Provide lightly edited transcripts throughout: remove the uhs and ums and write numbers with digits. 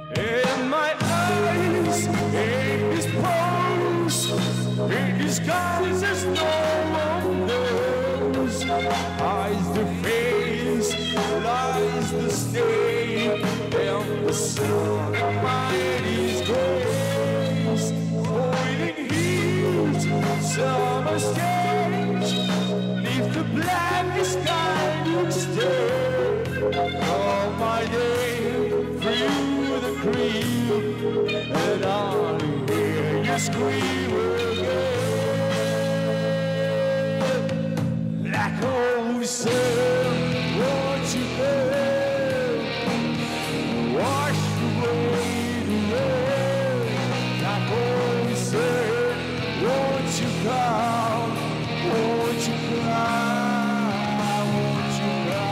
In my eyes, in his pose, in his guise as no one knows. Hides the face, lies the stain, and the sun of mighty's grace. Boiling heat, summer stage, neath the black sky you'd stay. All my day through the cream, and I'll hear you scream again. Like old sun, won't you come, wash away the rain. Like old sun, won't you come, won't you cry, won't you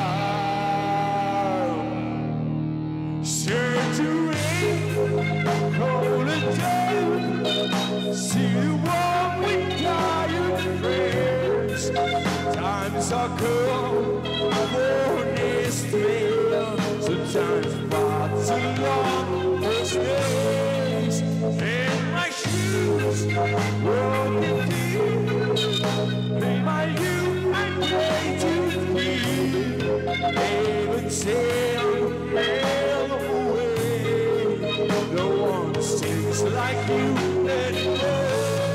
cry? Saturate, cold and dead, see the one with tired friends. Times are cold, morning's fail, sometimes far too long for stays. In my shoes, broken deep, may my youth I pray to thee. Never sail away, no one sings like you anymore.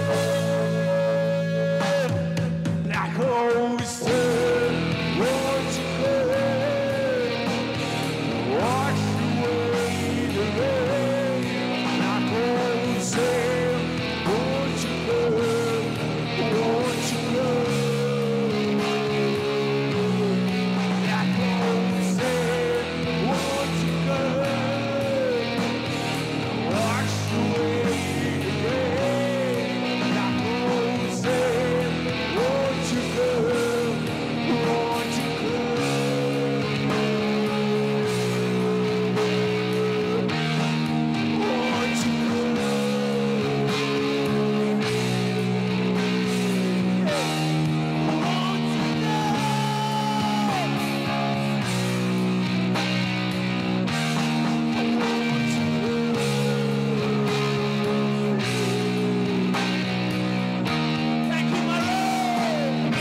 Like old sun, won't you come, wash away the rain. Like old sun, won't you come, won't you come? Like old sun, won't you come, wash away the rain. Like old sun, won't you come, won't you come? Won't you Thank you, my Lord.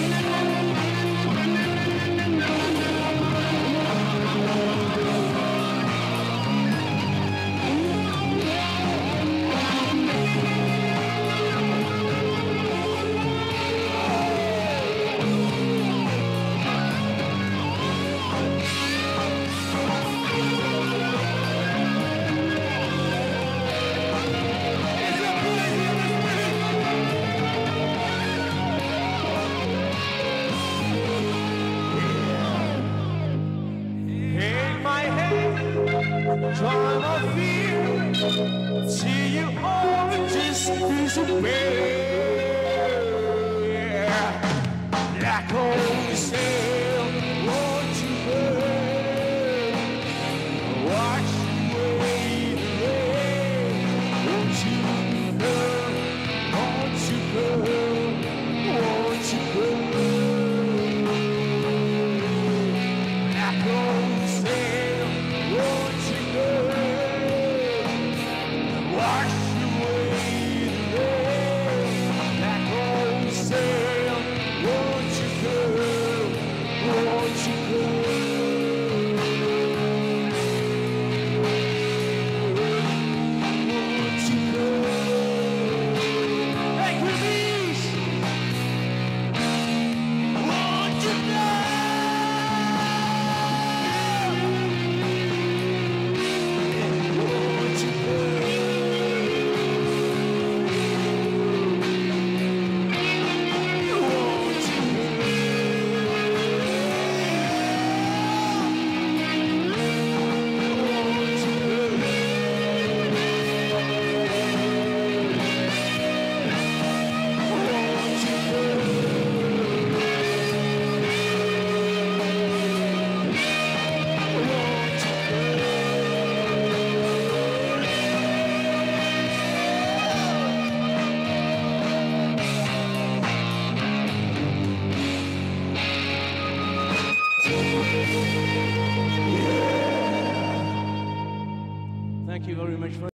In my head, time of fear, see you all just disappear. Like old sail, won't you come, wash away the rain. Won't you come, won't you come, won't you come? Like old sail, won't you come, wash away the rain. Thank you very much for